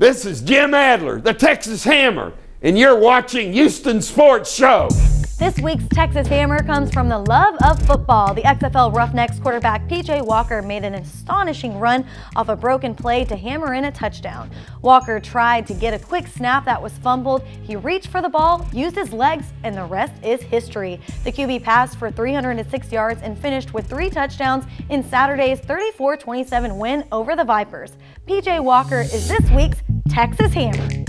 This is Jim Adler, the Texas Hammer, and you're watching Houston Sports Show. This week's Texas Hammer comes from the love of football. The XFL Roughnecks quarterback PJ Walker made an astonishing run off a broken play to hammer in a touchdown. Walker tried to get a quick snap that was fumbled. He reached for the ball, used his legs, and the rest is history. The QB passed for 306 yards and finished with 3 touchdowns in Saturday's 34-27 win over the Vipers. PJ Walker is this week's Texas Hammer.